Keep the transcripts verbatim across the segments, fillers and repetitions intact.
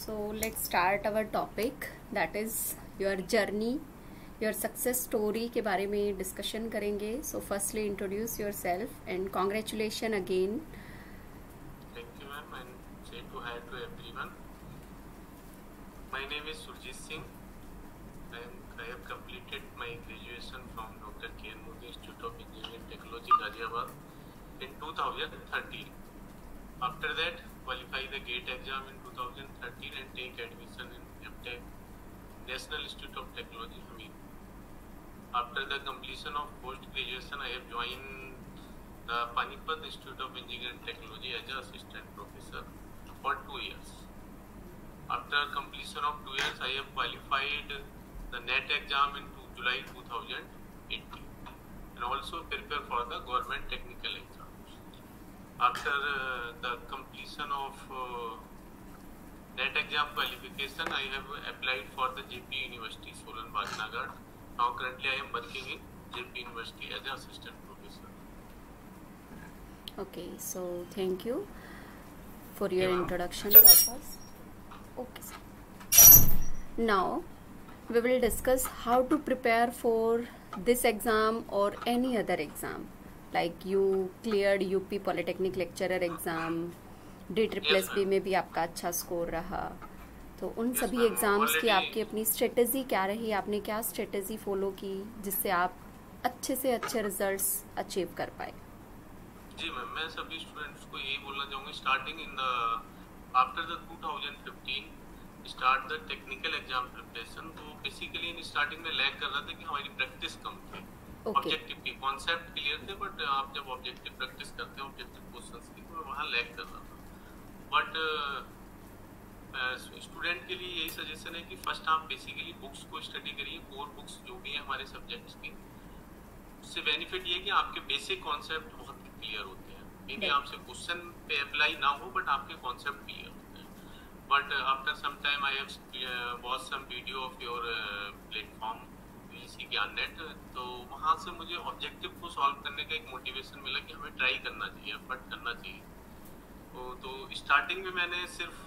So let's start our topic, that is your journey, your success story के बारे में discussion करेंगे. So firstly introduce yourself and congratulations again. Thank you ma'am and say to hi to everyone. My name is Surjit Singh and I have completed my graduation from Doctor K N Modi Institute of Engineering and Technology, Ghaziabad in two thousand thirteen. After that, qualify the GATE exam in two thousand thirteen and take admission in M Tech, National Institute of Technology, Hamid. After the completion of post-graduation, I have joined the Panipat Institute of Engineering and Technology as an assistant professor for two years. After completion of two years, I have qualified the NET exam in July two thousand eighteen and also prepare for the government technical exam. After uh, the completion of uh, NET exam qualification, I have applied for the J P University, Solan Bhatnagar. Now currently I am working in J P University as an assistant professor. Okay, so thank you for your Yeah. introduction purpose. Okay, sir. Now we will discuss how to prepare for this exam or any other exam. Like you cleared U P Polytechnic lecturer exam, D triple S B में भी आपका अच्छा score रहा, तो उन Yes, सभी ma'am. Exams की Already- आपकी अपनी स्ट्रेटेजी क्या रही, आपने क्या स्ट्रेटेजी फॉलो की जिससे आप अच्छे से अच्छे रिजल्ट्स अचीव कर पाए? जी मैम, मैं सभी स्टूडेंट्स को यही बोलना चाहूँगा, starting in the after the two thousand fifteen start the technical exam preparation. तो बेसिकली इन स्टार्टिंग में लैग कर रहा था कि हमारी प्रैक्टिस कम थी. ओके, ऑब्जेक्टिव की कॉन्सेप्ट क्लियर थे, बट आप जब ऑब्जेक्टिव प्रैक्टिस करते हैं ऑब्जेक्टिव क्वेश्चंस की, तो वहाँ लैग कर रहा था. बट स्टूडेंट के लिए यही सजेशन है कि फर्स्ट आप बेसिकली बुक्स को स्टडी करिए, कोर बुक्स जो भी है हमारे सब्जेक्ट्स की. उससे बेनिफिट ये कि आपके बेसिक कॉन्सेप्ट बहुत क्लियर होते हैं. मे बी आपसे क्वेश्चन पे अप्लाई ना हो, बट आपके कॉन्सेप्ट क्लियर होते हैं. But after some time I have watch some video of your platform UGC Gyan NET, तो वहाँ से मुझे ऑब्जेक्टिव को सॉल्व करने का एक मोटिवेशन मिला कि हमें ट्राई करना चाहिए, एफर्ट करना चाहिए. तो, तो स्टार्टिंग में मैंने सिर्फ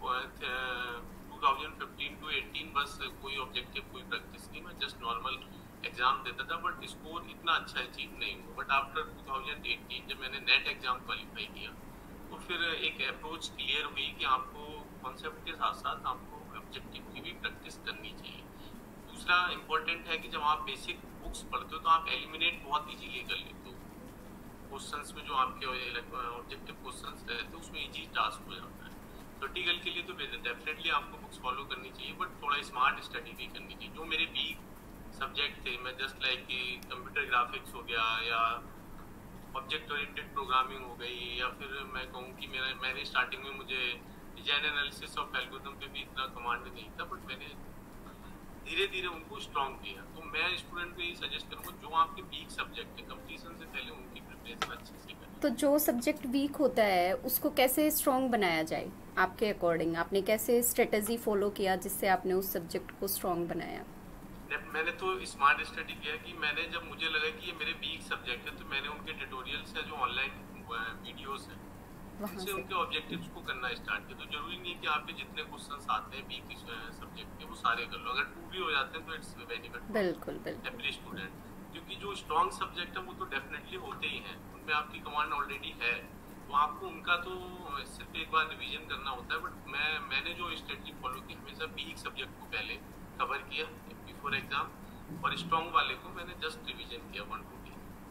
two thousand fifteen to eighteen बस कोई ऑब्जेक्टिव कोई प्रैक्टिस नहीं, मैं जस्ट नॉर्मल एग्जाम देता था, बट स्कोर इतना अच्छा अचीव नहीं हुआ. But after two thousand eighteen जब मैंने नेट एग्जाम क्वालिफाई किया, तो फिर एक अप्रोच क्लियर हुई कि आपको कॉन्सेप्ट के साथ साथ आपको ऑब्जेक्टिव की भी प्रैक्टिस करनी चाहिए. दूसरा इम्पोर्टेंट है कि जब आप बेसिक बुक्स पढ़ते हो तो आप एलिमिनेट बहुत इजीली कर लेते हो. क्वेश्चंस में जो आपके ऑब्जेक्टिव क्वेश्चंस रहते हैं उसमें इजी टास्क हो जाता है. प्रैक्टिकल के लिए तो डेफिनेटली आपको बुक्स फॉलो करनी चाहिए, बट थोड़ा स्मार्ट स्टडी भी करनी चाहिए. जो मेरे वीक सब्जेक्ट थे, मैं जस्ट लाइक कि कंप्यूटर ग्राफिक्स हो गया या ऑब्जेक्ट ओरिएंटेड प्रोग्रामिंग हो गई, या फिर मैं कहूँ कि मेरा मैंने स्टार्टिंग में मुझे डिजाइन एनालिसिस ऑफ एल्गोरिथम पे भी इतना कमांड नहीं था, बट मैंने धीरे धीरे उनको स्ट्रॉन्ग किया. तो मैं स्टूडेंट को यही सजेस्ट करूँगा, जो आपके वीक सब्जेक्ट है कंपटीशन से पहले उनकी प्रिपरेशन अच्छे से करें. तो जो सब्जेक्ट वीक होता है उसको कैसे स्ट्रॉन्ग बनाया जाए आपके अकॉर्डिंग? आपने कैसे स्ट्रेटेजी फॉलो किया जिससे आपने उस सब्जेक्ट को स्ट्रॉन्ग बनाया? मैंने तो स्मार्ट स्टडी किया कि मैंने जब मुझे लगा कि ये मेरे वीक सब्जेक्ट है, तो मैंने उनके ट्यूटोरियल्स है जो ऑनलाइन वीडियोस हैं उनसे उनके ऑब्जेक्टिव्स को करना स्टार्ट किया. तो जरूरी नहीं कि आपके जितने क्वेश्चंस आते हैं वीक सब्जेक्ट के वो सारे कर लो. अगर टू भी हो जाते हैं तो इट्स बेनिफिट बिल्कुल बिल्कुल एवरी स्टूडेंट, क्योंकि जो स्ट्रॉन्ग सब्जेक्ट है वो तो डेफिनेटली होते ही हैं, उनमें आपकी कमांड ऑलरेडी है, तो आपको उनका तो सिर्फ एक बार रिवीजन करना होता है. बट मैं मैंने जो स्ट्रेटजी फॉलो की, हमेशा वीक सब्जेक्ट को पहले कवर किया बिफोर एग्जाम, और स्ट्रॉन्ग वाले को मैंने जस्ट रिवीजन किया वन टू डी.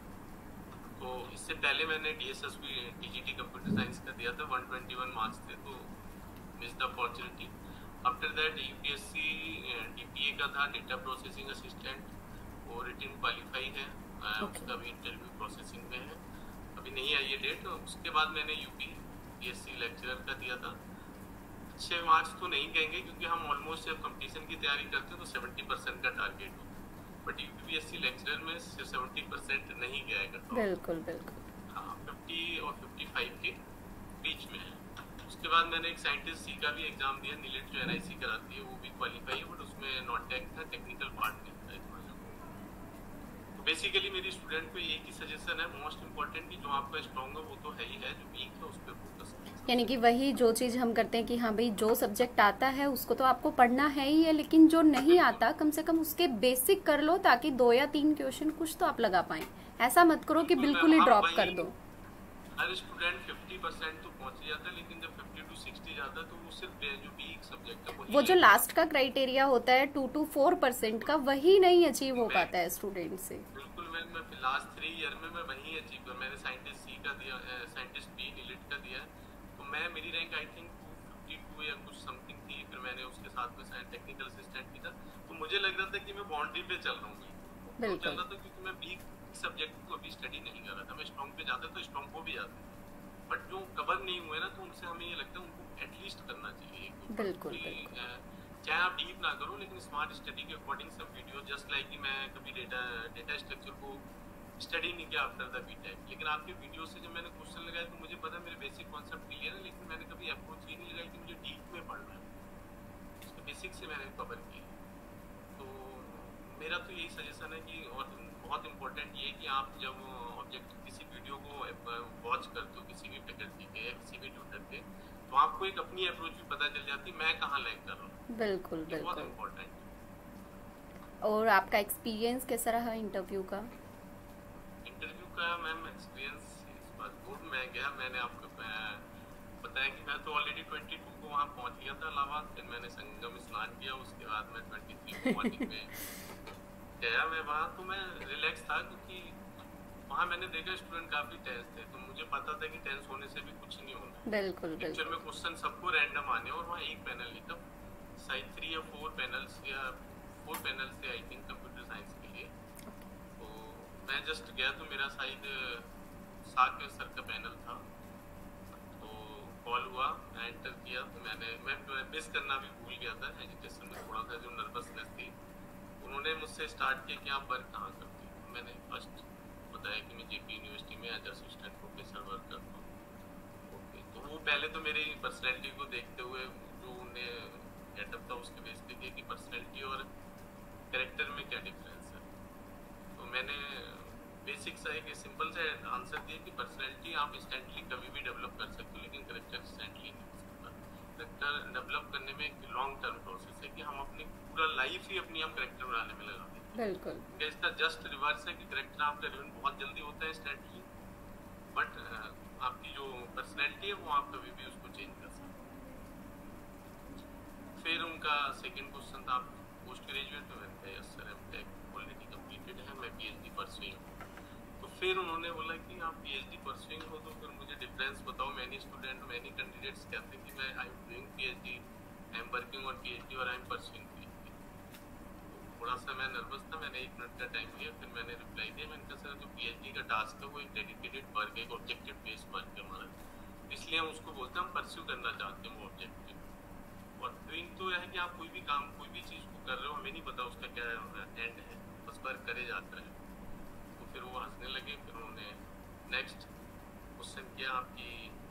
तो इससे पहले मैंने डीएसएसबी टीजीटी कंप्यूटर साइंस का दिया था, वन ट्वेंटी वन मार्क्स थे, तो miss the opportunity. After that UPSC DPA का था, डेटा प्रोसेसिंग असिस्टेंट, वो रिटन क्वालिफाई है, Okay. उसका भी इंटरव्यू प्रोसेसिंग में है, अभी नहीं आई है डेट. उसके बाद मैंने यूपी पीएससी लेक्चरर का दिया था. अच्छे मार्क्स तो नहीं कहेंगे क्योंकि हम ऑलमोस्ट जब कंपटीशन की तैयारी करते हैं तो सेवेंटी परसेंट का टारगेट होता है, बट यूपीएससी लेक्चरर में सेवेंटी परसेंट नहीं गया है कट ऑफ. बिल्कुल बिल्कुल हाँ, फिफ्टी और फिफ्टी फाइव के बीच में है. उसके बाद मैंने एक साइंटिस्ट सी का भी एग्जाम दिया, नीलेट जो एनआईसी कराती है, वो भी क्वालिफाई है, बट उसमें नॉन टेक था, टेक्निकल पार्ट नहीं था इतना. तो बेसिकली मेरी स्टूडेंट को एक ही सजेशन है, मोस्ट इम्पोर्टेंट, कि जो आपका स्ट्रॉन्ग है वो तो है ही है, जो वीक है उस पर फोकस करें. यानी कि वही जो चीज़ हम करते हैं कि हाँ भाई जो सब्जेक्ट आता है उसको तो आपको पढ़ना है ही है, लेकिन जो नहीं बिल्कुल आता कम से कम उसके बेसिक कर लो ताकि दो या तीन क्वेश्चन कुछ तो आप लगा पाएं। ऐसा मत करो कि बिल्कुल मैम, बिल्कुल ही हम ड्रॉप वही कर दो। हर स्टूडेंट फिफ्टी परसेंट तो पहुंच ही जाता है, लेकिन जब फिफ्टी टू सिक्सटी जाता है तो वो सिर्फ जो वीक सब्जेक्ट है वही वो जो लेके लास्ट आता का क्राइटेरिया होता है टू टू फोर परसेंट का, है। वही नहीं अचीव हो मैं पाता है स्टूडेंट से। बिल्कुल मैं मैं लास्ट थ्री ईयर में मैं वही अचीव कर, मैंने साइंटिस्ट सी का दिया, साइंटिस्ट बी नीलिट का दिया, तो मैं मेरी rank I think two fifty two या कुछ समथिंग थी। फिर मैंने उसके साथ में टेक्निकल असिस्टेंट भी था, तो मुझे लग रहा था कि मैं बाउंड्री पे चल रहा हूँ, क्यों चल बिल्कुल रहा था क्योंकि मैं वीक सब्जेक्ट को अभी स्टडी नहीं कर रहा था। मैं स्ट्रॉन्ग पे जाता तो स्ट्रॉन्ग को भी जाता, बट जो कवर नहीं हुए ना, तो उनसे हमें ये लगता है उनको एटलीस्ट करना चाहिए एक दो बार, बिल्कुल कि बिल्कुल। अ, चाहे आप डीप ना करो लेकिन स्मार्ट स्टडी के अकॉर्डिंग सब वीडियो, जस्ट लाइक कि मैं कभी डेटा डेटा स्ट्रक्चर को स्टडी नहीं किया आफ्टर द बीटेक, लेकिन आपके वीडियो से जब मैंने क्वेश्चन लगाया तो मुझे पता मेरे बेसिक कॉन्सेप्ट क्लियर है, लेकिन मैंने कभी अप्रोच ये नहीं लगाई कि मुझे डीप में पढ़ना है, उसके बेसिक से मैंने कवर किया। तो मेरा तो यही सजेशन है कि, और बहुत इम्पोर्टेंट ये कि आप जब ऑब्जेक्ट किसी वीडियो को वॉच करते हो किसी भी फैकल्टी के या किसी भी ट्यूटर के, तो आपको एक अपनी अप्रोच भी पता चल जाती है मैं कहाँ लैग कर रहा हूँ। बिल्कुल ये बहुत बिल्कुल। इम्पोर्टेंट है। और आपका एक्सपीरियंस कैसा रहा इंटरव्यू का? इंटरव्यू का मैम एक्सपीरियंस इस बात गुड, मैं गया, मैंने आपको बताया कि मैं तो ऑलरेडी ट्वेंटी टू को वहाँ पहुँच गया था इलाहाबाद, फिर मैंने संगम स्नान किया, उसके बाद मैं ट्वेंटी थ्री को मॉर्निंग में गया। मैं वहाँ तो मैं रिलैक्स था क्योंकि वहाँ मैंने देखा स्टूडेंट काफी टेंस थे, तो मुझे पता था कि टेंस होने से भी कुछ नहीं होना। बिल्कुल लेक्चर में बिल्कुल। क्वेश्चन सबको रैंडम आने, और वहाँ एक पैनल नहीं था, शायद थ्री या फोर पैनल्स या फोर पैनल्स थे आई थिंक कंप्यूटर साइंस के लिए। तो मैं जस्ट गया तो मेरा शायद साक सर का पैनल था, तो कॉल हुआ, मैं एंटर किया, तो मैंने मैं मिस करना भी भूल गया था, एजुकेशन में थोड़ा सा जो नर्वसनेस थी। उन्होंने मुझसे स्टार्ट किया कि आप वर्क कहाँ करते हो, मैंने फर्स्ट बताया कि मैं जेपी यूनिवर्सिटी में एज असिस्टेंट प्रोफेसर वर्क करता हूँ। ओके, तो वो पहले तो मेरी पर्सनैलिटी को देखते हुए जो उन्हें गेटअप था उसके बेस पे किया कि पर्सनैलिटी और कैरेक्टर में क्या डिफरेंस है। तो मैंने बेसिक सा एक सिंपल सा आंसर दिया कि पर्सनैलिटी आप इंस्टेंटली कभी भी डेवलप कर सकते हो, लेकिन करेक्टर इंस्टेंटली नहीं हो सकता। करेक्टर डेवलप करने में एक लॉन्ग टर्म प्रोसेस है कि हम अपनी पूरा लाइफ ही अपनी हम करेक्टर बनाने में लगा देते हैं। बिल्कुल इसका जस्ट रिवर्स है कि करेक्टर आपका डेवलप बहुत जल्दी होता है इंस्टेंटली, बट आपकी जो पर्सनैलिटी है वो आप कभी भी उसको चेंज कर सकते हैं। फिर उनका सेकंड क्वेश्चन था, आप पोस्ट ग्रेजुएट हो? मैंने कहा yes sir, MTech already completed है, मैं पीएचडी परस्यूइंग हूँ। तो फिर उन्होंने बोला कि आप पीएचडी परस्यूइंग हो तो फिर मुझे डिफरेंस बताओ। मैनी स्टूडेंट मैनी कैंडिडेट्स कहते हैं कि मैं I am doing PhD, I am working on PhD और आई एम परस्यूइंग पीएचडी। थोड़ा सा मैं नर्वस था, मैंने एक मिनट का टाइम लिया, फिर मैंने रिप्लाई दिया, मैंने कहा सर जो पीएचडी का टास्क है वो एक डेडिकेटेड वर्क है, एक ऑब्जेक्टिव बेस्ड वर्क है हमारा, इसलिए हम उसको बोलते हैं हम परस्यू करना चाहते हैं वो ऑब्जेक्टिव। और डूइंग तो यह है कि आप कोई भी काम कोई भी चीज़ को कर रहे हो, हमें नहीं पता उसका क्या एंड है, बस वर्क करे जाता है। तो फिर वो हंसने लगे। फिर उन्होंने नेक्स्ट क्वेश्चन किया, आपकी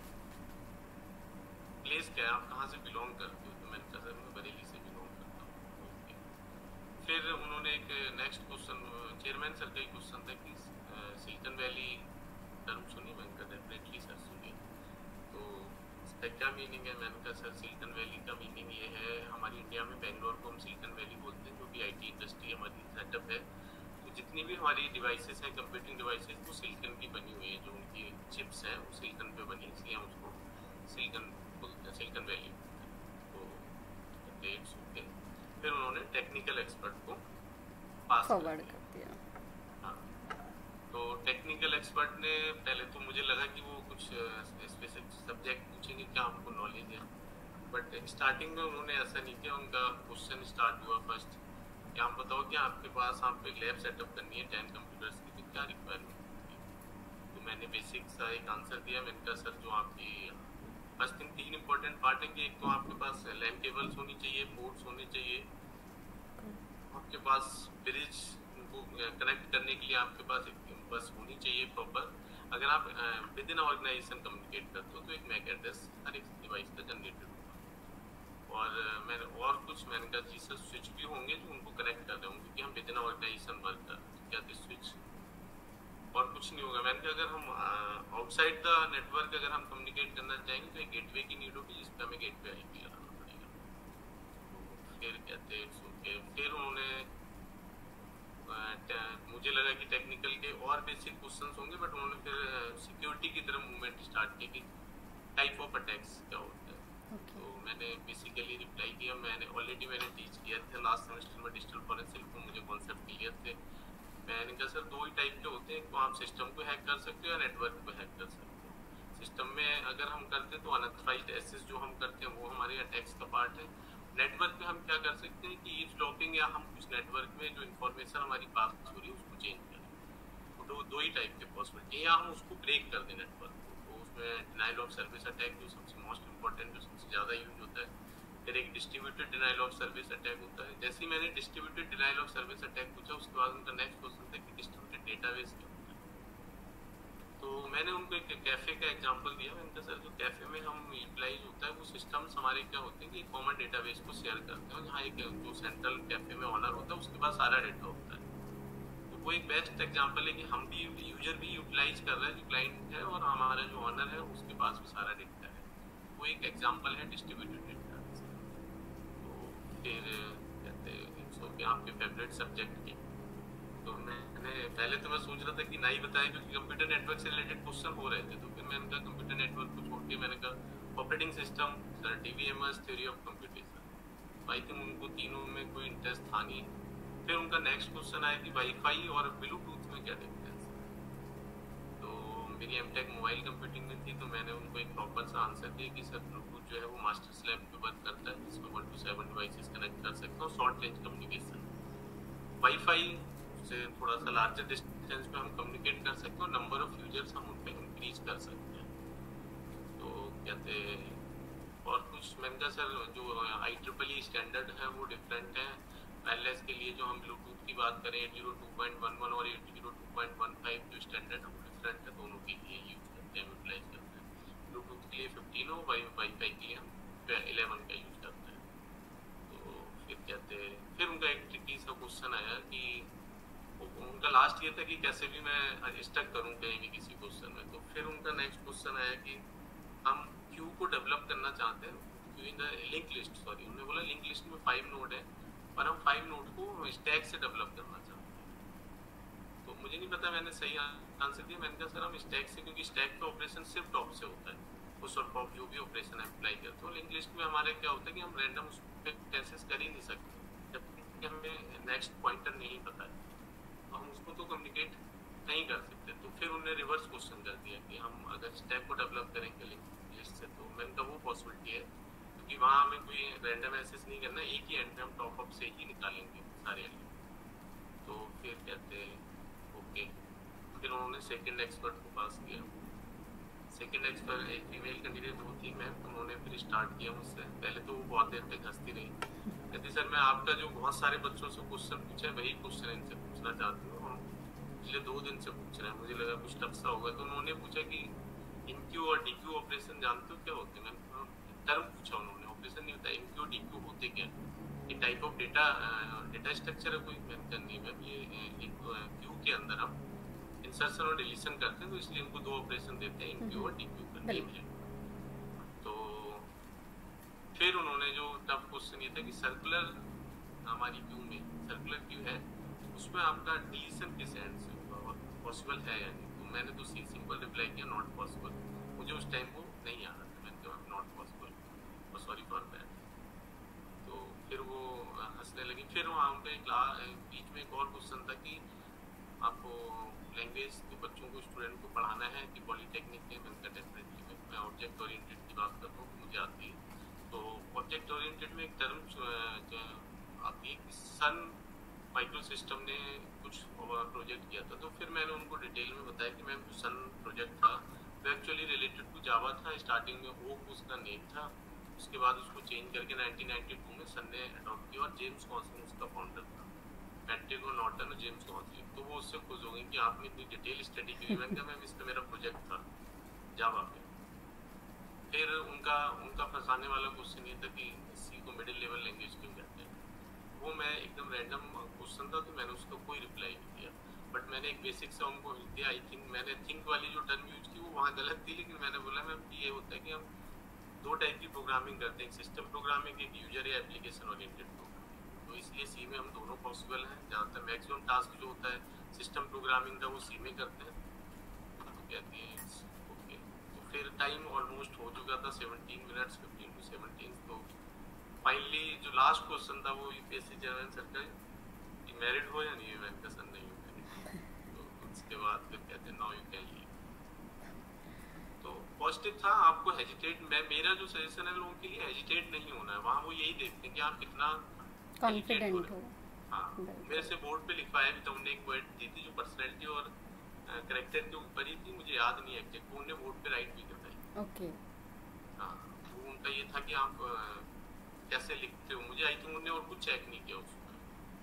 प्लेस क्या है, आप कहाँ से बिलोंग करते हो? तो मैंने कहा सर मैं बरेली से बिलोंग करता हूँ। ओके। फिर उन्होंने एक नेक्स्ट क्वेश्चन, चेयरमैन सर का ही क्वेश्चन था कि सिलिकॉन वैली टर्म सुनी? मैंने कहा डेफिनेटली सर सुनी। तो इसका क्या मीनिंग है? मैंने कहा सर सिलिकॉन वैली का मीनिंग ये है, हमारी इंडिया में बेंगलोर को हम सिलिकॉन वैली बोलते हैं, जो कि आईटी इंडस्ट्री हमारी सेटअप है। तो जितनी भी हमारी डिवाइसेस हैं, कंप्यूटिंग डिवाइसेस, वो सिलिकॉन की बनी हुई है, जो उनकी चिप्स हैं वो सिलिकॉन पे बनी, इसलिए हम उसको सिलिकॉन सिलिकॉन वैली तो डेट्स होते। फिर उन्होंने टेक्निकल एक्सपर्ट को पास फॉरवर्ड कर कर दिया। दिया। हाँ, तो टेक्निकल एक्सपर्ट ने पहले तो मुझे लगा कि वो कुछ स्पेसिफिक सब्जेक्ट पूछेंगे क्या हमको नॉलेज है, बट स्टार्टिंग में उन्होंने ऐसा नहीं किया। उनका क्वेश्चन स्टार्ट हुआ फर्स्ट कि आप बताओ कि आपके पास आप एक लैब सेटअप करनी है टेन कंप्यूटर्स की, तो क्या रिक्वायरमेंट होगी? तो मैंने बेसिक सा एक आंसर दिया। मैंने कहा सर जो आपकी फर्स्ट थिंग, तीन इंपॉर्टेंट पार्ट है कि एक तो आपके पास लैन केबल्स होनी चाहिए, पोर्ट्स होने चाहिए, आपके पास ब्रिज को कनेक्ट करने के लिए आपके पास एक बस होनी चाहिए प्रॉपर। अगर आप विद इन ऑर्गेनाइजेशन कम्युनिकेट करते हो तो एक मैक एड्रेस हर एक डिवाइस का जनरेटेड होगा। और uh, मैंने और कुछ मैंने कहा जी सर स्विच भी होंगे जो उनको कनेक्ट कर रहे होंगे, क्योंकि हम विद इन ऑर्गेनाइजेशन वर्क कर रहे हैं, क्या दिस स्विच और कुछ नहीं होगा। मैंने कहा अगर हम आउटसाइड द नेटवर्क अगर हम कम्युनिकेट करना चाहेंगे तो एक गेटवे की नीड होगी, जिस पे हमें गेटवे आईपी लगाना पड़ेगा। तो फिर कहते हैं ओके, फिर उन्होंने अ, मुझे लगा कि टेक्निकल के और बेसिक क्वेश्चंस होंगे, बट उन्होंने फिर सिक्योरिटी की तरफ मूवमेंट स्टार्ट की कि टाइप ऑफ अटैक्स क्या होता है। Okay. तो मैंने बेसिकली रिप्लाई किया, मैंने ऑलरेडी मैंने टीच किया था लास्ट सेमेस्टर में डिजिटल फॉरेंसिक, तो मुझे कॉन्सेप्ट क्लियर थे। मैंने कहा सर दो ही टाइप के होते हैं, तो आप सिस्टम को हैक कर सकते हो या नेटवर्क को हैक कर सकते हो। सिस्टम में अगर हम करते हैं तो अनऑथराइज्ड एक्सेस जो हम करते हैं वो हमारे अटैक्स का पार्ट है। नेटवर्क में हम क्या कर सकते हैं कि ईवसड्रॉपिंग या हम कुछ नेटवर्क में जो इन्फॉर्मेशन हमारी पास हो रही है उसको चेंज करें। तो दो दो ही टाइप के पॉसिबिलिटी, या हम उसको ब्रेक कर दें नेटवर्क को। तो उसमें डिनाइल ऑफ सर्विस अटैक जो सबसे मोस्ट इंपॉर्टेंट, जो सबसे ज़्यादा यूज होता है। फिर एक distributed denial of service attack होता है। जैसे ही मैंने distributed denial of service attack पूछा, उसके बाद उनका नेक्स्ट क्वेश्चन था कि डिस्ट्रीब्यूटेड डेटाबेस क्या होता है। तो मैंने उनको एक कैफे का एग्जांपल दिया। मैंने कहा सर जो कैफे में हम यूटिलाइज होता है वो सिस्टम्स हमारे क्या होते हैं कि कॉमन डेटाबेस को शेयर करते हैं, जहाँ एक जो सेंट्रल कैफे में ऑनर होता है उसके पास सारा डेटा होता है। तो वो एक बेस्ट एग्जांपल है कि हम भी यूजर भी यूटिलाइज कर रहा है जो क्लाइंट है, और हमारा जो ऑनर है उसके पास भी सारा डेटा है। वो एक एग्जांपल है डिस्ट्रीब्यूटेड डेटा। फिर कहते हैं कि आपके फेवरेट सब्जेक्ट की, तो मैंने पहले तो मैं सोच रहा था कि नहीं बताया, क्योंकि कंप्यूटर नेटवर्क से रिलेटेड क्वेश्चन हो रहे थे। तो फिर मैंने कहा कंप्यूटर नेटवर्क को छोड़ के मैंने कहा operating system, sir DBMS, theory of computation. I think उनको तीनों में कोई इंटरेस्ट था नहीं। फिर उनका नेक्स्ट क्वेश्चन आया कि वाईफाई और ब्लूटूथ में क्या डिफरेंस है। तो मेरी एमटेक मोबाइल कंप्यूटिंग में थी, तो मैंने उनको एक प्रॉपर सा आंसर दिया कि सर ब्लूटूथ जो है वो मास्टर स्लैब पे वर्क करता है, जिसमें one two seven devices connect कर सकते हो, शॉर्ट रेंज कम्युनिकेशन। वाईफाई से थोड़ा सा लार्जर डिस्टेंस पे हम कम्युनिकेट कर सकते हो, नंबर ऑफ यूजर्स हम उन पे इंक्रीज कर सकते हैं। तो कहते और कुछ मैंने कहा सर जो आई ट्रिपल ई स्टैंडर्ड है वो डिफरेंट है। वायरलेस के लिए जो हम ब्लूटूथ की बात करें eight zero two point one one और eight zero two point one five जो स्टैंडर्ड है वो डिफरेंट है, दोनों के लिए यूज करते हैं, यूटिलाइज करते हैं। ब्लूटूथ के लिए फिफ्टीन हो, वाई वाईफाई के लिए हम इलेवन का यूज करते हैं। तो फिर कहते फिर उनका एक ट्रिकी सा क्वेश्चन आया कि उनका लास्ट ये था कि कैसे भी मैं स्टक करूं कहीं भी किसी क्वेश्चन में। तो फिर उनका नेक्स्ट क्वेश्चन आया कि हम क्यू को डेवलप करना चाहते हैं, queue in the link list, sorry उन्होंने बोला लिंक लिस्ट में फाइव नोड है, पर हम फाइव नोड को स्टैक से डेवलप करना चाहते हैं। तो मुझे नहीं पता मैंने सही आंसर दिया। मैंने कहा सर हम स्टैक से, क्योंकि स्टैक का ऑपरेशन सिर्फ टॉप से होता है, उस और टॉप जो भी ऑपरेशन अप्लाई करते हो। लिंक लिस्ट में हमारे क्या होता है कि हम रैंडम उस पर एक्सेस कर ही नहीं सकते जबकि हमें नेक्स्ट पॉइंटर नहीं पता है, तो हम उसको तो कम्युनिकेट नहीं कर सकते। तो फिर उन्होंने रिवर्स क्वेश्चन कर दिया कि हम अगर स्टैक को डेवलप करेंगे लिंक लिस्ट से, तो मैंने कहा वो पॉसिबिलिटी है, क्योंकि वहाँ हमें कोई रैंडम एक्सेस नहीं करना, एक ही एंड में हम टॉप अप से ही निकालेंगे सारे एलिमेंट। तो फिर कहते हैं ओके। फिर उन्होंने सेकंड एक्सपर्ट को पास किया। सेकंड एक्सपर्ट एक फीमेल कैंडिडेट वो थी मैम, उन्होंने फिर स्टार्ट किया मुझसे। पहले तो वो बहुत देर तक हंसती रही, कहती सर मैं आपका जो बहुत सारे बच्चों से क्वेश्चन पूछा है वही क्वेश्चन इनसे पूछना चाहती हूँ, और पिछले दो दिन से पूछ रहे हैं, मुझे लगा कुछ टफ सा होगा। तो उन्होंने पूछा कि इनक्यू और डीक्यू ऑपरेशन जानते हो क्या होते हैं। मैंने टर्म पूछा उन्होंने, ऑपरेशन नहीं होता, इनक्यू डीक्यू होते क्या, ये type of data data structure है कोई। मैंने कहा नहीं मैम, ये एक क्यू के अंदर हम इंसर्शन और डिलीशन करते हैं, तो इसलिए इनको दो ऑपरेशन देते हैं, इनक्यू और डीक्यू का नेम है। तो फिर उन्होंने जो टफ क्वेश्चन ये था कि सर्कुलर हमारी क्यू में सर्कुलर क्यू है, उसमें आपका डिलीशन किस एंड से होगा, पॉसिबल है या नहीं। तो मैंने तो सी सिंपल रिप्लाई किया नॉट पॉसिबल। मुझे उस टाइम वो नहीं आ रहा था, मैंने कहा नॉट पॉसिबल और सॉरी फॉर दैट। तो फिर वो हंसने लगी। फिर वहाँ उनका क्लास बीच में एक और क्वेश्चन था कि आपको लैंग्वेज के बच्चों को स्टूडेंट को पढ़ाना है कि पॉलीटेक्निक के। मैंने कहा डेफिनेटली मैं ऑब्जेक्ट ओरिएंटेड की बात कर रहा हूँ, मुझे आती है। तो ऑब्जेक्ट ओरिएंटेड में एक टर्म आती है कि सन माइक्रो सिस्टम ने कुछ प्रोजेक्ट किया था। तो फिर मैंने उनको डिटेल में बताया कि मैम जो सन प्रोजेक्ट था वो एक्चुअली रिलेटेड टू जावा था। स्टार्टिंग में ओक उसका नेम था, उसके बाद उसको चेंज करके नाइनटीन नाइंटी टू में सन ने अडॉप्ट किया, और जेम्स कॉन्सन उसका फाउंडर था, पैट्रिक और नॉर्टन और जेम्स कॉन्सन। तो वो उससे खुश हो गई कि आपने इतनी डिटेल स्टडी की। मैंने कहा मैम इस पर मेरा प्रोजेक्ट था जावा पे। फिर उनका उनका फंसाने वाला क्वेश्चन ये था कि सी को मिडिल लेवल लैंग्वेज क्यों कहते हैं। वो मैं एकदम रैंडम क्वेश्चन था, तो मैंने उसका कोई रिप्लाई नहीं दिया। बट मैंने एक बेसिक सा उनको हिंट दिया। आई थिंक मैंने थिंक वाली जो टर्म यूज की वो वहाँ गलत थी, लेकिन मैंने बोला मैम ये होता है कि हम दो टाइप की प्रोग्रामिंग करते हैं, एक सिस्टम प्रोग्रामिंग, एक यूजर या एप्लीकेशन ओरिएंटेड प्रोग्रामिंग। तो इसलिए सी में हम दोनों पॉसिबल हैं। ज़्यादातर मैक्सिमम टास्क जो होता है सिस्टम प्रोग्रामिंग का वो सी में करते हैं। तो कहती है ओके। तो फिर टाइम ऑलमोस्ट हो चुका था seventeen minutes, fifteen to seventeen. तो फाइनली जो लास्ट क्वेश्चन था वो यूपीएससी चेयरमैन सर का, कि मैरिड हो या नहीं? मैं कहा सर नहीं हो मैरिड। तो उसके बाद फिर कहते हैं नाउ यू कैन लीव। तो पॉजिटिव था। आपको हेजिटेट, मैं मेरा जो सजेशन है लोगों के लिए, हेजिटेट नहीं होना है। वहाँ वो यही देखते हैं कि आप कितना कॉन्फिडेंट हो। हाँ, मेरे से बोर्ड पे लिखवाया भी था, उन्होंने एक वर्ड दी थी जो पर्सनैलिटी और करेक्टर के ऊपर ही थी, मुझे याद नहीं है एग्जैक्ट, उन्होंने बोर्ड पे राइट भी करता ओके। हाँ, वो उनका ये था कि आप कैसे लिखते हो। मुझे आई थिंक उन्होंने और कुछ चेक नहीं किया उसमें।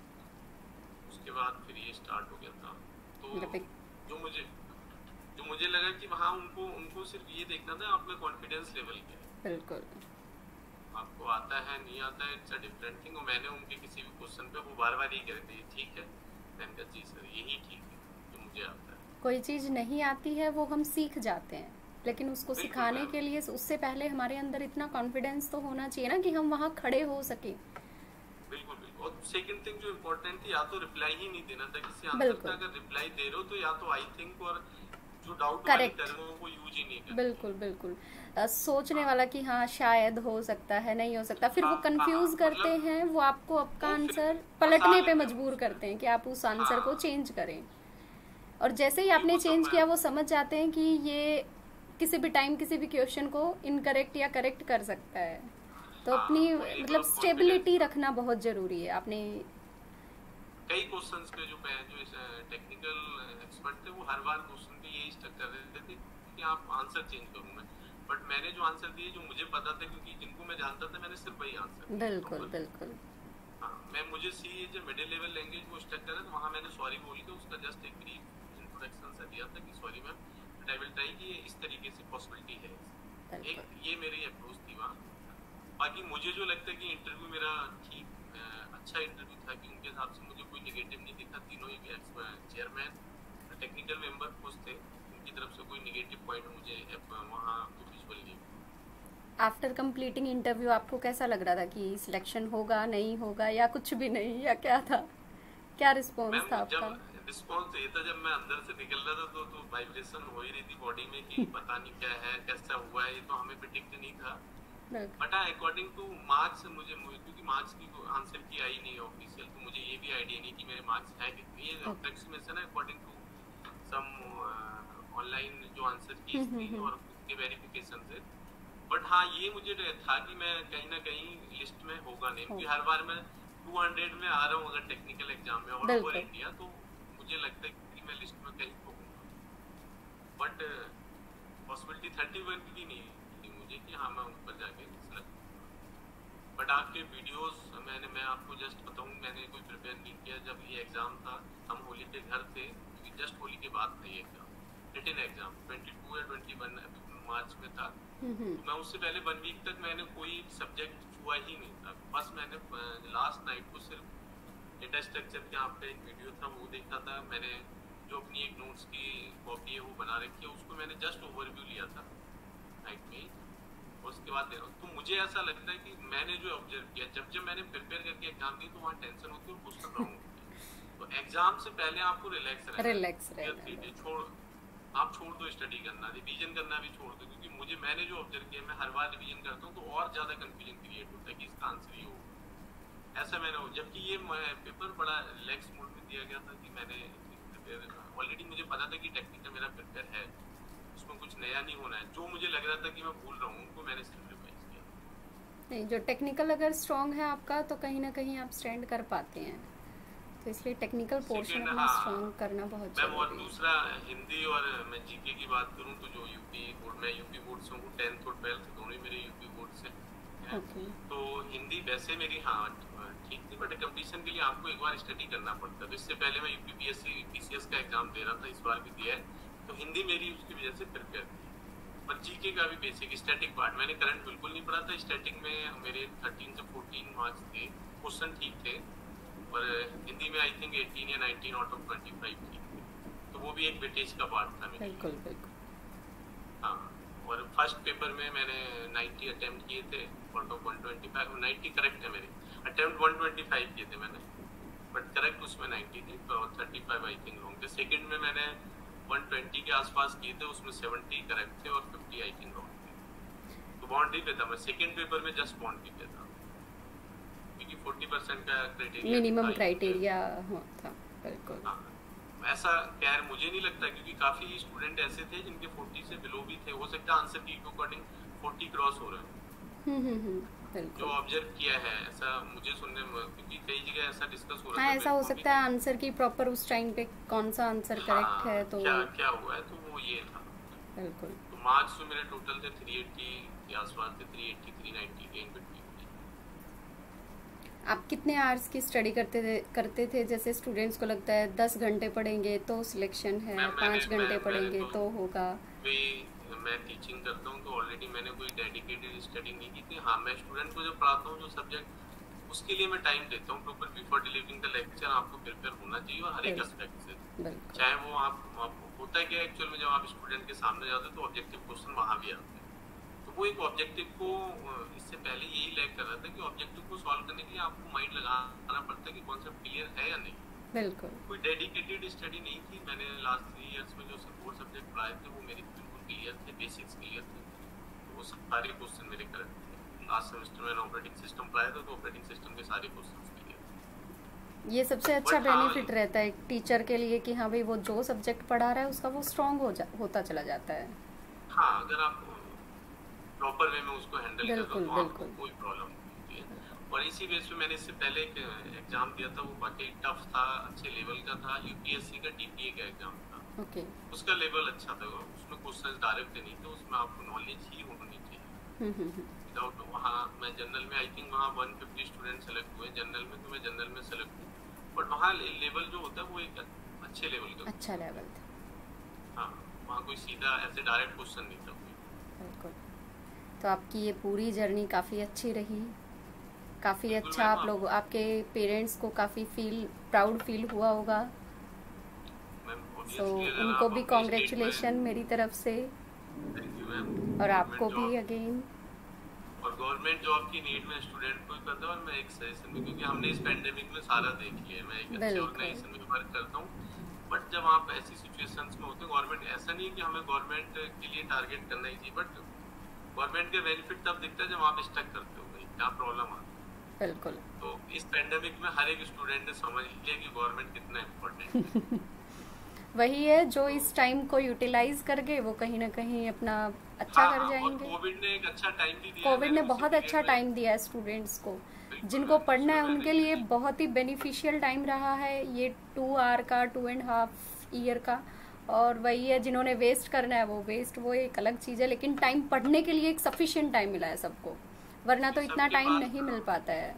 उसके बाद फिर ये स्टार्ट हो गया था। तो जो मुझे जो मुझे लगा कि वहाँ उनको उनको सिर्फ ये देखना था आपका कॉन्फिडेंस लेवल क्या है। बिल्कुल। आपको आता है नहीं आता है इट्स अ डिफरेंट थिंग। और मैंने उनके किसी भी क्वेश्चन पे वो बार बार ये कह रहे थे ठीक है, मैंने कहा जी सर यही ठीक है जो मुझे आता है। कोई चीज़ नहीं आती है वो हम सीख जाते हैं, लेकिन उसको सिखाने के लिए उससे पहले हमारे अंदर इतना कॉन्फिडेंस तो होना चाहिए ना कि हम वहाँ खड़े हो सके। बिल्कुल बिल्कुल। और सेकंड थिंग जो इम्पोर्टेंट थी, या तो रिप्लाई ही नहीं देना था किसी आंसर का। अगर रिप्लाई दे रहे हो तो या तो आई थिंक और जो डाउट वाली टर्म वो यूज ही नहीं करते। बिल्कुल बिल्कुल। आ, सोचने हाँ। वाला कि हाँ शायद हो सकता है, नहीं हो सकता, फिर हाँ, वो कंफ्यूज हाँ, करते मतलब, हैं, वो आपको आपका आंसर पलटने पे मजबूर करते हैं कि आप उस आंसर हाँ, को चेंज करें। और जैसे ही आपने चेंज किया वो समझ जाते हैं कि ये किसी भी टाइम किसी भी क्वेश्चन को इनकरेक्ट या करेक्ट कर सकता है। तो हाँ, अपनी मतलब स्टेबिलिटी रखना बहुत जरूरी है। आपने कई क्वेश्चंस पे जो जो टेक्निकल एक्सपर्ट थे वो हर बार क्वेश्चन पे यही स्टक कर रहे थे कि आप आंसर चेंज करूं मैं। बट मैंने जो आंसर दिए जो मुझे पता था, क्योंकि जिनको मैं जानता था मैंने सिर्फ वही आंसर। बिल्कुल बिल्कुल। हाँ, मैं मुझे सी जो मिडिल लेवल लैंग्वेज वो स्टक कर रहा था, वहाँ मैंने सॉरी बोल के उसका जस्ट एक ब्रीफ इंट्रोडक्शन सा दिया था कि sorry ma'am, but I will try कि इस तरीके से पॉसिबिलिटी है। एक ये मेरी अप्रोच थी वहाँ। बाकी मुझे जो लगता है कि इंटरव्यू मेरा ठीक अच्छा इंटरव्यू था, कि उनके हिसाब से मुझे कोई नेगेटिव नहीं दिखा। तीनों ही चेयरमैन टेक्निकल मेंबर खुश थे, उनकी तरफ से कोई नेगेटिव पॉइंट मुझे वहाँ विजुअल नहीं। आफ्टर कंप्लीटिंग इंटरव्यू आपको कैसा लग रहा था कि सिलेक्शन होगा नहीं होगा या कुछ भी नहीं, या क्या था, क्या रिस्पॉन्स था आपका? रिस्पॉन्स ये था, जब मैं अंदर से निकल रहा था तो तो वाइब्रेशन हो ही रही थी बॉडी में कि पता नहीं क्या है, कैसा हुआ है, ये तो हमें प्रेडिक्ट नहीं था। बट अकॉर्डिंग टू मार्क्स मुझे क्योंकि मार्क्स की आंसर की आई नहीं ऑफिशियल, तो मुझे ये भी आइडिया नहीं कि मेरे मार्क्स है कितने। ये अप्रोक्सीमेशन है अकॉर्डिंग टू सम ऑनलाइन जो आंसर की थी और उसके वेरिफिकेशन से। बट हाँ, ये मुझे था कि मैं कहीं ना कहीं लिस्ट में होगा नहीं, क्योंकि हर बार मैं टू हंड्रेड में आ रहा हूँ अगर टेक्निकल एग्जाम में ऑल ओवर इंडिया, तो मुझे लगता है कि मैं लिस्ट में कहीं होऊंगा। बट पॉसिबिलिटी थर्टी वन की नहीं थी मुझे कि हाँ मैं ऊपर जाके सिलेक्ट। बट आपके वीडियोस मैंने मैं आपको जस्ट बताऊँ, मैंने कोई प्रिपेयर नहीं किया। जब ये एग्जाम था हम होली के घर थे, क्योंकि जस्ट होली के बाद था ये exam, written exam twenty two या ट्वेंटी वन मार्च में था। तो मैं उससे पहले वन वीक तक मैंने कोई सब्जेक्ट छुआ ही नहीं था। बस मैंने लास्ट नाइट को सिर्फ डेटा स्ट्रक्चर के आप पे एक वीडियो था वो देखा था। मैंने जो अपनी एक नोट्स की कॉपी है वो बना रखी है, उसको मैंने जस्ट ओवरव्यू लिया था नाइट में। उसके बाद तो मुझे ऐसा लगता है कि मैंने जो ऑब्जर्व किया, जब जब मैंने प्रिपेयर करके एग्जाम दी तो वहाँ टेंशन होती है और क्वेश्चन रॉन्ग होते हैं। तो एग्जाम से पहले आपको रिलैक्स रहना, रिलैक्स रहना, छोड़ आप छोड़ दो स्टडी करना, रिवीजन करना भी छोड़ दो, क्योंकि मुझे मैंने जो ऑब्जर्व किया, मैं हर बार रिवीजन करता हूँ तो और ज्यादा कंफ्यूजन क्रिएट होता है कि इसका आंसर ही हो। ऐसा मैंने, जबकि ये पेपर बड़ा रिलैक्स मोड में दिया गया था कि मैंने ऑलरेडी मुझे पता था कि टेक्निकल मेरा प्रिपेयर है, उसमें कुछ नया नहीं होना है। जो मुझे लग रहा था कि मैं भूल रहा हूँ उनको मैंने सिर्फ रिवाइज किया। नहीं, जो टेक्निकल अगर स्ट्रॉन्ग है आपका तो कहीं ना कहीं आप स्टैंड कर पाते हैं, तो इसलिए टेक्निकल पोर्शन अपना स्ट्रॉन्ग करना बहुत जरूरी है। और दूसरा हिंदी, और मैं जीके की बात करूं तो जो यूपी बोर्ड, मैं यूपी बोर्ड से हूं, टेंथ और ट्वेल्थ दोनों ही मेरे यूपी बोर्ड से हैं। okay. तो हिंदी वैसे मेरी हाँ ठीक थी, बट कंपटीशन के लिए आपको एक बार स्टडी करना पड़ता है। तो इससे पहले मैं यूपीपीएससी पीसीएस का एग्जाम दे रहा था, इस बार भी दिया है, तो हिंदी मेरी उसकी वजह से प्रिपेयर थी। और जीके का भी बेसिक स्टैटिक पार्ट मैंने करंट बिल्कुल नहीं पढ़ा था। स्टैटिक में मेरे थर्टीन से फोर्टीन मार्क्स थे, क्वेश्चन ठीक थे, और हिंदी में आई थिंक एटीन या nineteen out of twenty five थी। तो वो भी एक वेटेज का पार्ट था मेरे लिए। बिल्कुल बिल्कुल। हाँ, और फर्स्ट पेपर में मैंने नाइंटी अटेम्प्ट किए थे out of one twenty five, ninety correct है मेरे, अटेम्प्ट वन ट्वेंटी फाइव किए थे मैंने, बट करेक्ट उसमें नाइंटी थी, तो thirty five I think wrong थे। सेकंड में मैंने वन ट्वेंटी के आसपास किए थे, उसमें सेवेंटी करेक्ट थे और फिफ्टी आई थिंक रॉन्ग थे। तो बाउंड्री पे था मैं, सेकंड पेपर में जस्ट बाउंड्री पे था, क्योंकि फोर्टी परसेंट का क्राइटेरिया मिनिमम क्राइटेरिया था। बिल्कुल। हाँ, ऐसा खैर मुझे नहीं लगता, क्योंकि काफी स्टूडेंट ऐसे थे जिनके फोर्टी से बिलो भी थे, हो सकता है आंसर की के अकॉर्डिंग फोर्टी क्रॉस हो रहे हैं। हम्म हम्म हम्म, जो बिल्कुल। ऑब्जर्व किया है, ऐसा मुझे सुनने में, क्योंकि कई जगह ऐसा डिस्कस हो रहा हाँ, था ऐसा हो सकता है आंसर की प्रॉपर उस टाइम पे कौन सा आंसर करेक्ट है, तो क्या क्या हुआ है, तो वो ये था। बिल्कुल। तो मार्क्स तो मेरे टोटल थे थ्री एटी के आसपास थे, थ्री एटी थ्री नाइंटी के इन बिटवीन। आप कितने आवर्स की स्टडी करते थे करते थे जैसे स्टूडेंट्स को लगता है दस घंटे पढ़ेंगे तो सिलेक्शन है, पाँच घंटे पढ़ेंगे तो होगा? मैं टीचिंग करता हूँ तो ऑलरेडी मैंने कोई डेडिकेटेड स्टडी नहीं की थी। हाँ, मैं स्टूडेंट को जब पढ़ाता हूँ जो सब्जेक्ट, उसके लिए मैं टाइम देता हूँ proper. Before delivering the lecture आपको प्रिपेयर होना चाहिए, और हर एक एस्पेक्ट से, चाहे वो आप, आप होता है कि एक्चुअल में जब आप स्टूडेंट के सामने जाते हैं तो ऑब्जेक्टिव क्वेश्चन वहाँ भी आते हैं। तो वो एक ऑब्जेक्टिव को, इससे पहले यही लैक कर रहा था कि ऑब्जेक्टिव को सॉल्व करने के लिए आपको माइंड लगाना पड़ता है कि कॉन्सेप्ट क्लियर है या नहीं। बिल्कुल। कोई डेडिकेटेड स्टडी नहीं थी। मैंने लास्ट थ्री इयर्स में जो फोर सब्जेक्ट पढ़ाए थे वो मेरे बिल्कुल क्लियर थे, बेसिक्स क्लियर थे, तो वो सारे क्वेश्चन मेरे करेक्ट थे। लास्ट सेमेस्टर में ऑपरेटिंग सिस्टम पढ़ाया था, तो ऑपरेटिंग सिस्टम के सारे क्वेश्चन क्लियर। ये सबसे अच्छा बेनिफिट रहता है एक टीचर के लिए कि हाँ भाई वो जो सब्जेक्ट पढ़ा रहा है उसका वो स्ट्रांग हो जा होता चला जाता है। हाँ, अगर आप प्रॉपर वे में उसको हैंडल कर दो तो आपको कोई प्रॉब्लम नहीं है। और इसी बेस पे मैंने इससे पहले एक एग्जाम दिया था, वो बाकी टफ था, अच्छे लेवल का था, यूपीएससी का टीपीए का एग्जाम था। ओके। उसका लेवल अच्छा था, उसमें क्वेश्चंस डायरेक्ट नहीं थे, उसमें आपको नॉलेज ही होनी चाहिए। विदाउट वहाँ मैं जनरल में आई थिंक वहाँ वन फिफ्टी स्टूडेंट सेलेक्ट हुए जनरल में, तो मैं जनरल में सेलेक्ट हूँ, बट वहाँ लेवल जो होता है वो एक अच्छे लेवल का, अच्छा लेवल था। हाँ, वहाँ कोई सीधा ऐसे डायरेक्ट क्वेश्चन नहीं था। बिल्कुल। तो आपकी ये पूरी जर्नी काफ़ी अच्छी रही, काफ़ी अच्छा आप लोग, आपके पेरेंट्स को काफ़ी फील प्राउड फील हुआ होगा। सो so, उनको भी कॉन्ग्रेचुलेशन मेरी तरफ से, और आपको भी अगेन। और गवर्नमेंट जॉब की नीड में स्टूडेंट को करता हूँ, और मैं एक सजेशन में, क्योंकि हमने इस पेंडेमिक में सारा देख लिया है, मैं एक अच्छे ऑर्गेनाइजेशन में वर्क करता हूँ, बट जब आप ऐसी सिचुएशंस में होते हैं, गवर्नमेंट, ऐसा नहीं है कि हमें गवर्नमेंट के लिए टारगेट करना ही चाहिए, बट गवर्नमेंट के बेनिफिट तब दिखता है जब आप स्टक करते हो, भाई क्या प्रॉब्लम आती है। बिल्कुल। तो इस पेंडेमिक में हर एक स्टूडेंट ने समझ लिया कि गवर्नमेंट कितना इम्पोर्टेंट है। वही है जो इस टाइम को यूटिलाइज करके वो कहीं ना कहीं अपना अच्छा हाँ, कर जाएंगे। कोविड ने एक अच्छा टाइम भी दिया, कोविड ने बहुत अच्छा टाइम दिया है स्टूडेंट्स को, जिनको पढ़ना है उनके लिए बहुत ही बेनिफिशियल टाइम रहा है ये टू आवर का, टू एंड हाफ ईयर का। और वही है जिन्होंने वेस्ट करना है वो वेस्ट, वो एक अलग चीज़ है, लेकिन टाइम पढ़ने के लिए एक सफिशिएंट टाइम मिला है सबको, वरना तो इतना टाइम नहीं मिल पाता है।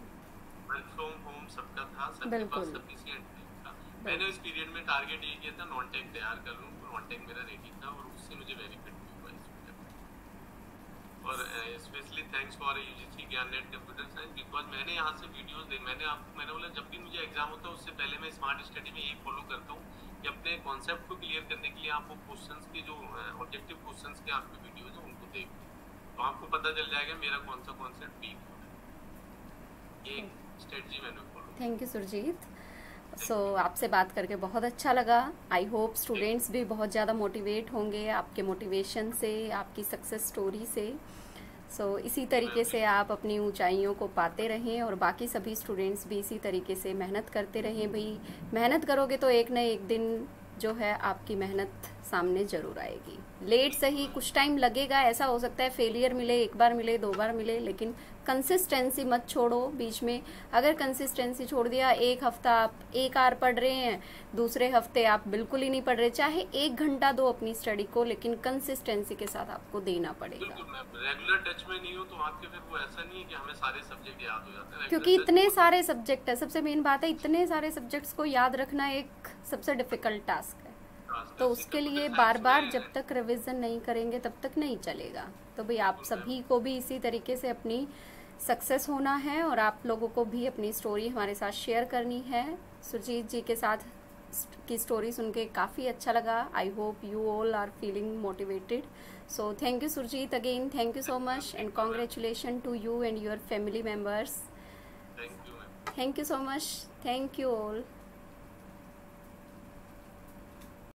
बिल्कुल। मैंने इस पीरियड में टारगेट ये किया था नॉन टेक तैयार कर लूं, तो नॉन टेक मेरा रेडी था और उससे मुझे बेनिफिट भी हुआ इस पीरियड। और स्पेशली थैंक्स फॉर यूजीसी ज्ञाननेट कंप्यूटर साइंस, बिकॉज मैंने यहाँ से वीडियोस देख, मैंने आपको मैंने बोला जब भी मुझे एग्जाम होता है उससे पहले मैं स्मार्ट स्टडी में यही फॉलो करता हूँ कि अपने कॉन्सेप्ट को क्लियर करने के लिए आपको क्वेश्चंस के जो ऑब्जेक्टिव क्वेश्चंस के आपके वीडियोज हैं उनको देख, तो आपको पता चल जाएगा मेरा कौन सा कॉन्सेप्ट वीक हो रहा है। ये स्ट्रेटजी मैंने follow. Thank you Surjit. So so, आपसे बात करके बहुत अच्छा लगा। आई होप स्टूडेंट्स भी बहुत ज़्यादा मोटिवेट होंगे आपके मोटिवेशन से, आपकी सक्सेस स्टोरी से। सो so, इसी तरीके से आप अपनी ऊंचाइयों को पाते रहें और बाकी सभी स्टूडेंट्स भी इसी तरीके से मेहनत करते रहें। भाई मेहनत करोगे तो एक न एक दिन जो है आपकी मेहनत सामने ज़रूर आएगी। लेट सही, कुछ टाइम लगेगा, ऐसा हो सकता है फेलियर मिले, एक बार मिले, दो बार मिले, लेकिन कंसिस्टेंसी मत छोड़ो बीच में। अगर कंसिस्टेंसी छोड़ दिया, एक हफ्ता आप एक आवर पढ़ रहे हैं, दूसरे हफ्ते आप बिल्कुल ही नहीं पढ़ रहे, चाहे एक घंटा दो अपनी स्टडी को, लेकिन कंसिस्टेंसी के साथ आपको देना पड़ेगा। रेगुलर टच में नहीं हो तो आपके फिर वो ऐसा नहीं है कि हमें सारे सब्जेक्ट याद हो जाते हैं, क्योंकि इतने सारे सब्जेक्ट है। सबसे मेन बात है इतने सारे सब्जेक्ट्स को याद रखना एक सबसे डिफिकल्ट टास्क है, तो उसके लिए बार बार जब तक रिवीजन नहीं करेंगे तब तक नहीं चलेगा। तो भाई आप सभी को भी इसी तरीके से अपनी सक्सेस होना है और आप लोगों को भी अपनी स्टोरी हमारे साथ शेयर करनी है। सुरजीत जी के साथ की स्टोरी सुन के काफ़ी अच्छा लगा. I hope you all are feeling motivated. So thank you Surjit again. Thank you so much and congratulation to you and your family members. Thank you ma'am. Thank you so much. Thank you all.